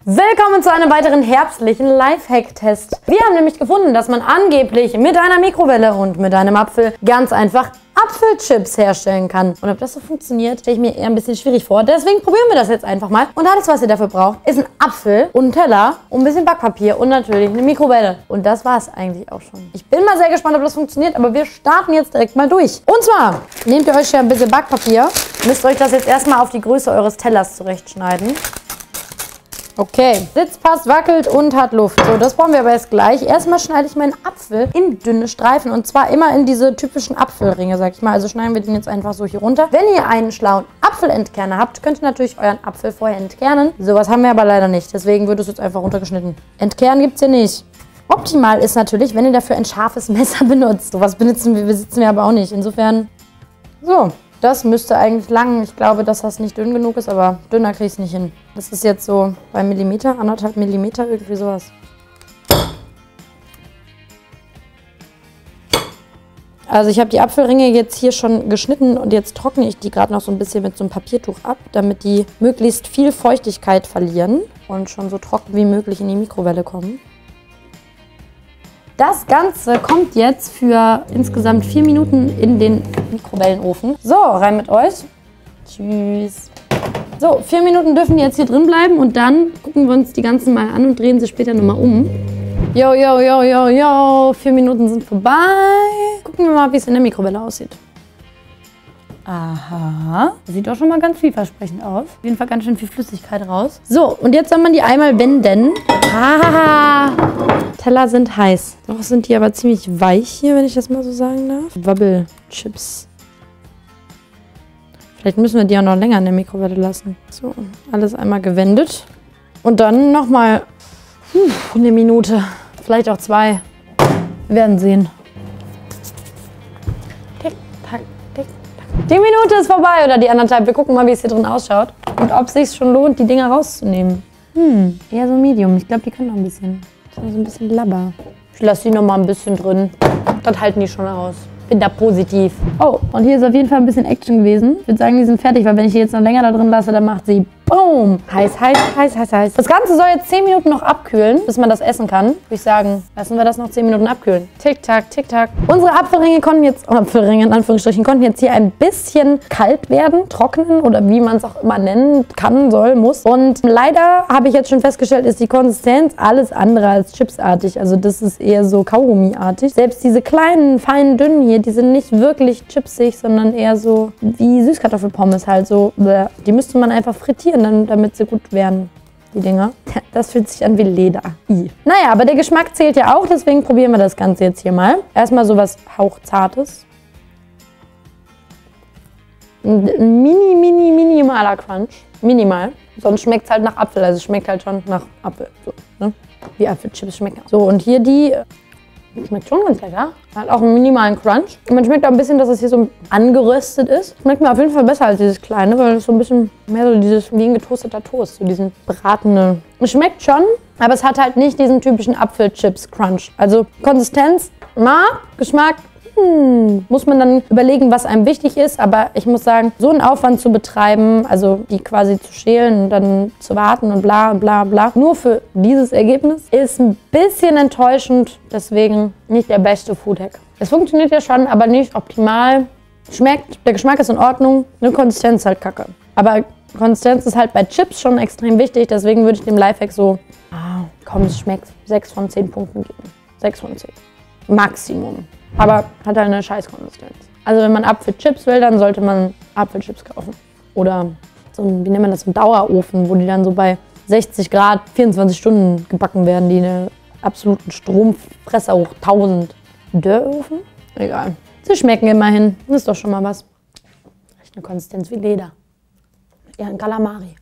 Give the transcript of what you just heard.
Willkommen zu einem weiteren herbstlichen Lifehack-Test. Wir haben nämlich gefunden, dass man angeblich mit einer Mikrowelle und mit einem Apfel ganz einfach Apfelchips herstellen kann. Und ob das so funktioniert, stelle ich mir eher ein bisschen schwierig vor. Deswegen probieren wir das jetzt einfach mal. Und alles, was ihr dafür braucht, ist ein Apfel und ein Teller und ein bisschen Backpapier und natürlich eine Mikrowelle. Und das war es eigentlich auch schon. Ich bin mal sehr gespannt, ob das funktioniert, aber wir starten jetzt direkt mal durch. Und zwar nehmt ihr euch hier ein bisschen Backpapier, müsst euch das jetzt erstmal auf die Größe eures Tellers zurechtschneiden. Okay, Sitz passt, wackelt und hat Luft. So, das brauchen wir aber jetzt gleich. Erstmal schneide ich meinen Apfel in dünne Streifen und zwar immer in diese typischen Apfelringe, sag ich mal. Also schneiden wir den jetzt einfach so hier runter. Wenn ihr einen schlauen Apfelentkerner habt, könnt ihr natürlich euren Apfel vorher entkernen. Sowas haben wir aber leider nicht, deswegen wird es jetzt einfach runtergeschnitten. Entkernen gibt es hier nicht. Optimal ist natürlich, wenn ihr dafür ein scharfes Messer benutzt. Sowas besitzen wir aber auch nicht. Insofern, so. Das müsste eigentlich lang. Ich glaube, dass das nicht dünn genug ist, aber dünner kriege ich es nicht hin. Das ist jetzt so bei Millimeter, 1,5 Millimeter, irgendwie sowas. Also ich habe die Apfelringe jetzt hier schon geschnitten und jetzt trockne ich die gerade noch so ein bisschen mit so einem Papiertuch ab, damit die möglichst viel Feuchtigkeit verlieren und schon so trocken wie möglich in die Mikrowelle kommen. Das Ganze kommt jetzt für insgesamt 4 Minuten in den Mikrowellenofen. So, rein mit euch. Tschüss. So, 4 Minuten dürfen die jetzt hier drin bleiben und dann gucken wir uns die ganzen mal an und drehen sie später nochmal um. Jo, jo, jo, jo, jo. 4 Minuten sind vorbei. Gucken wir mal, wie es in der Mikrowelle aussieht. Aha, sieht doch schon mal ganz vielversprechend aus. Auf jeden Fall ganz schön viel Flüssigkeit raus. So, und jetzt soll man die einmal wenden. Hahaha. Teller sind heiß. Noch sind die aber ziemlich weich hier, wenn ich das mal so sagen darf. Wabbelchips. Vielleicht müssen wir die auch noch länger in der Mikrowelle lassen. So, alles einmal gewendet. Und dann nochmal eine Minute. Vielleicht auch 2. Wir werden sehen. Tick, tack, tick, tack. Die Minute ist vorbei oder die 1,5. Wir gucken mal, wie es hier drin ausschaut. Und ob es sich schon lohnt, die Dinger rauszunehmen. Eher so Medium. Ich glaube, die können noch ein bisschen. So ein bisschen labber. Ich lasse die noch mal ein bisschen drin. Das halten die schon aus. Bin da positiv. Oh, und hier ist auf jeden Fall ein bisschen Action gewesen. Ich würde sagen, die sind fertig, weil wenn ich die jetzt noch länger da drin lasse, dann macht sie BOOM! Heiß, heiß, heiß, heiß, heiß. Das Ganze soll jetzt 10 Minuten noch abkühlen, bis man das essen kann. Würde ich sagen, lassen wir das noch 10 Minuten abkühlen. Tick, tack, tick, tack. Unsere Apfelringe konnten jetzt, Apfelringe in Anführungsstrichen, konnten jetzt hier ein bisschen kalt werden, trocknen oder wie man es auch immer nennen kann, soll, muss. Und leider habe ich jetzt schon festgestellt, ist die Konsistenz alles andere als chipsartig. Also das ist eher so Kaugummiartig. Selbst diese kleinen, feinen, dünnen hier, die sind nicht wirklich chipsig, sondern eher so wie Süßkartoffelpommes halt so. Die müsste man einfach frittieren, damit sie gut werden, die Dinger. Das fühlt sich an wie Leder. Naja, aber der Geschmack zählt ja auch, deswegen probieren wir das Ganze jetzt hier mal. Erstmal so was hauchzartes. Ein minimaler Crunch. Minimal. Sonst schmeckt es halt nach Apfel, also es schmeckt halt schon nach Apfel. So, ne? Wie Apfelchips schmecken. So, und hier die... Schmeckt schon ganz lecker. Hat auch einen minimalen Crunch. Und man schmeckt auch ein bisschen, dass es hier so angeröstet ist. Schmeckt mir auf jeden Fall besser als dieses kleine, weil es so ein bisschen mehr so dieses wie ein getoasteter Toast, so diesen bratene. Es schmeckt schon, aber es hat halt nicht diesen typischen Apfelchips-Crunch. Also Konsistenz, Geschmack, muss man dann überlegen, was einem wichtig ist. Aber ich muss sagen, so einen Aufwand zu betreiben, also die quasi zu schälen und dann zu warten und bla bla bla, nur für dieses Ergebnis, ist ein bisschen enttäuschend. Deswegen nicht der beste Foodhack. Es funktioniert ja schon, aber nicht optimal. Schmeckt, der Geschmack ist in Ordnung, eine Konsistenz ist halt kacke. Aber Konsistenz ist halt bei Chips schon extrem wichtig, deswegen würde ich dem Lifehack so, komm, es schmeckt, 6 von 10 Punkten geben. 6 von 10. Maximum. Aber hat halt eine Scheißkonsistenz. Also wenn man Apfelchips will, dann sollte man Apfelchips kaufen. Oder so ein, wie nennt man das, so ein Dauerofen, wo die dann so bei 60 Grad 24 Stunden gebacken werden, die eine absoluten Stromfresser hoch 1000. Dörrofen? Egal. Sie schmecken immerhin. Das ist doch schon mal was. Echt eine Konsistenz wie Leder. Eher ein Calamari.